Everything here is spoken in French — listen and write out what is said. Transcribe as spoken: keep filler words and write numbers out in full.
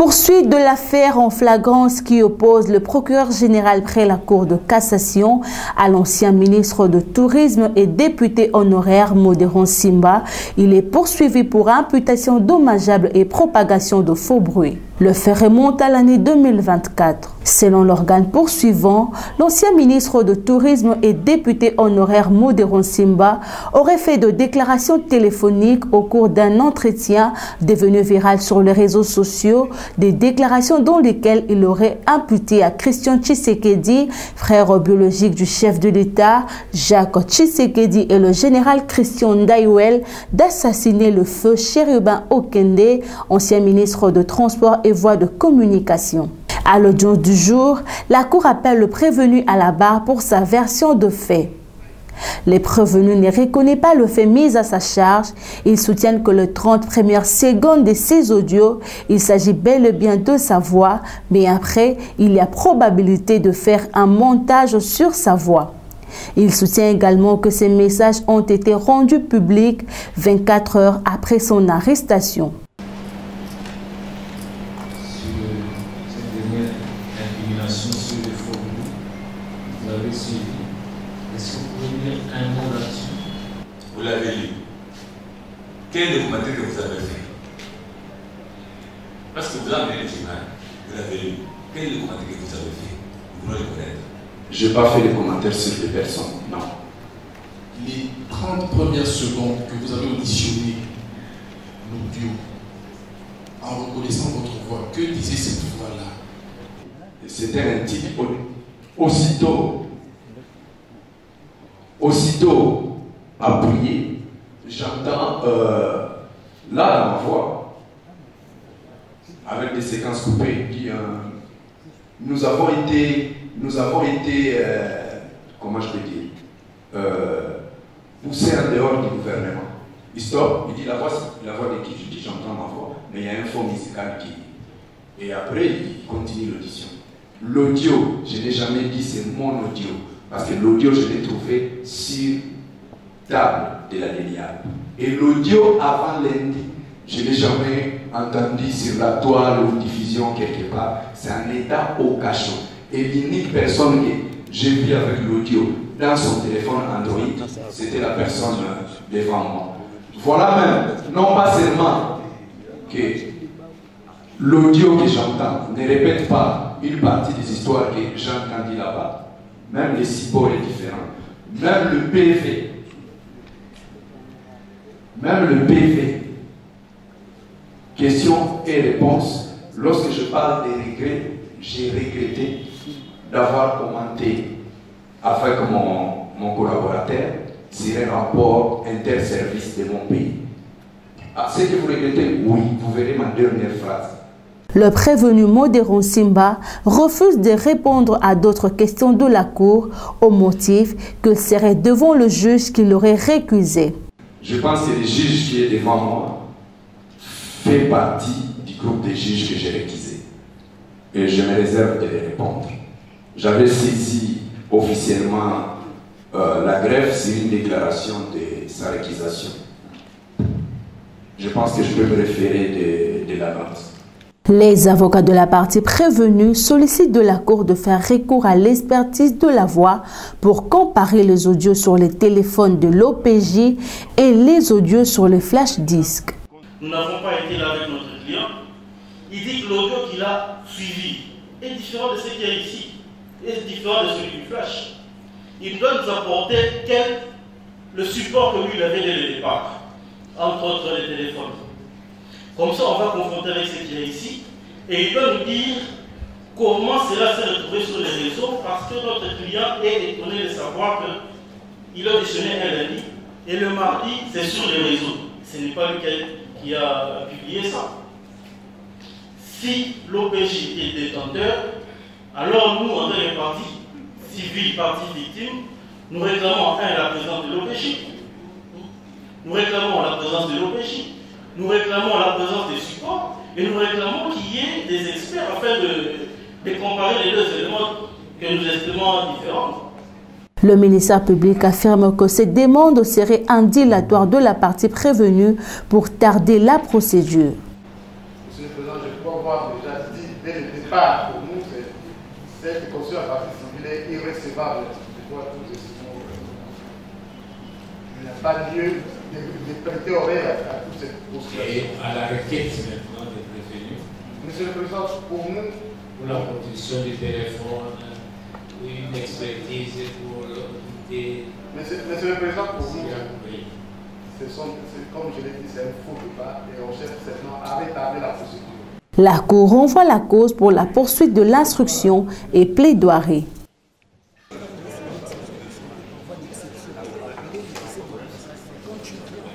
Poursuite de l'affaire en flagrance qui oppose le procureur général près la Cour de cassation à l'ancien ministre de Tourisme et député honoraire Modéron Simba. Il est poursuivi pour imputation dommageable et propagation de faux bruits. Le fait remonte à l'année deux mille vingt-quatre. Selon l'organe poursuivant, l'ancien ministre de Tourisme et député honoraire Modéron Simba aurait fait de déclarations téléphoniques au cours d'un entretien devenu viral sur les réseaux sociaux, des déclarations dans lesquelles il aurait imputé à Christian Tshisekedi, frère biologique du chef de l'État, Jacques Tshisekedi et le général Christian Ndaiwel, d'assassiner le feu Chérubin Okende, ancien ministre de Transport et Voies de Communication. À l'audience du jour, la Cour appelle le prévenu à la barre pour sa version de fait. Les prévenus ne reconnaissent pas le fait mis à sa charge. Ils soutiennent que les trente premières secondes de ces audios, il s'agit bel et bien de sa voix, mais après, il y a probabilité de faire un montage sur sa voix. Il soutient également que ces messages ont été rendus publics vingt-quatre heures après son arrestation. Sur les formules, vous l'avez suivi. Est-ce que vous pouvez dire un mot là-dessus? Vous l'avez lu. Quel documentaire que vous avez fait? Parce que vous avez le journal, vous l'avez lu. Quel documentaire que vous avez fait? Vous voulez le connaître? Je n'ai pas fait les commentaires sur les personnes, non. Les trente premières secondes que vous avez auditionné l'audio, en reconnaissant votre voix, que disait cette voix-là? C'était un type aussitôt, aussitôt appuyé, j'entends euh, là dans ma voix, avec des séquences coupées, qui euh, nous avons été, nous avons été, euh, comment je peux dire, euh, poussés en dehors du gouvernement. Il stoppe, il dit la voix, la voix de qui? Je dis j'entends ma voix, mais il y a un fond musical qui. Et après il continue l'audition. L'audio, je n'ai jamais dit c'est mon audio, parce que l'audio, je l'ai trouvé sur table de la déliable. Et l'audio avant lundi, je n'ai jamais entendu sur la toile ou diffusion quelque part. C'est un état au cachot. Et l'unique personne que j'ai vue avec l'audio dans son téléphone Android, c'était la personne devant moi. Voilà même, non pas seulement que l'audio que j'entends ne répète pas une partie des histoires que j'ai entendues là-bas. Même les supports est différent. Même le P V. Même le P V. Questions et réponses. Lorsque je parle des regrets, j'ai regretté d'avoir commenté avec mon, mon collaborateur sur un rapport interservice de mon pays. Ah, ce que vous regrettez, oui, vous verrez ma dernière phrase. Le prévenu Modéron Simba refuse de répondre à d'autres questions de la Cour au motif qu'il serait devant le juge qui l'aurait récusé. Je pense que le juge qui est devant moi fait partie du groupe des juges que j'ai récusé. Et je me réserve de les répondre. J'avais saisi officiellement euh, la greffe sur une déclaration de sa récusation. Je pense que je peux me référer de, de la note. Les avocats de la partie prévenue sollicitent de la Cour de faire recours à l'expertise de la voix pour comparer les audios sur les téléphones de l'O P J et les audios sur les flash disques. Nous n'avons pas été là avec notre client. Il dit que l'audio qu'il a suivi est différent de ce qu'il y a ici, est différent de celui du flash. Il doit nous apporter quel, le support que lui il avait dès le départ, entre autres les téléphones. Comme ça, on va confronter avec ce qu'il y a ici et il doit nous dire comment cela s'est retrouvé sur les réseaux parce que notre client est étonné de savoir qu'il a auditionné un lundi et le mardi, c'est sur les réseaux. Ce n'est pas lui qui a publié ça. Si l'O P J est détenteur, alors nous, en tant que partie civile, partie victime, nous réclamons enfin la présence de l'O P J. Nous réclamons la présence de l'O P J. Nous réclamons la présence des supports et nous réclamons qu'il y ait des experts afin de, de comparer les deux éléments que nous estimons différents. Le ministère public affirme que ces demandes seraient un dilatoire de la partie prévenue pour tarder la procédure. Monsieur le Président, je peux avoir avoir déjà dit dès le départ, pour nous, cette caution à partie civile est irrécevable. Je dois tout décision. Il n'y a pas lieu de, de prêter oreille à, à toute cette caution. Et à la requête maintenant des prévenus. Monsieur le Président, pour nous, pour la production du téléphone, une expertise pour l'unité. Monsieur, monsieur le Président, pour nous, ce sont, comme je l'ai dit, c'est un faux débat et on cherche certainement à rétablir la procédure. La Cour renvoie la cause pour la poursuite de l'instruction et plaidoirie.